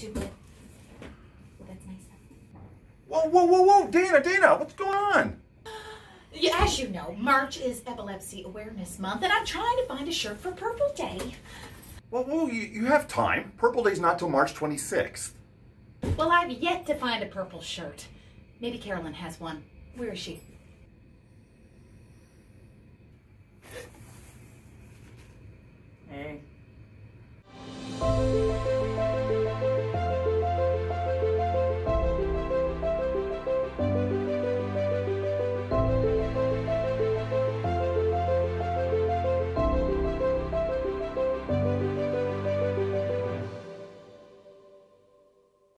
to, but that's nice. Whoa, Dana, what's going on? Yeah, as you know, March is Epilepsy Awareness Month, and I'm trying to find a shirt for Purple Day. Well, you have time. Purple Day's not till March 26th. Well, I've yet to find a purple shirt. Maybe Carolyn has one. Where is she? Hey.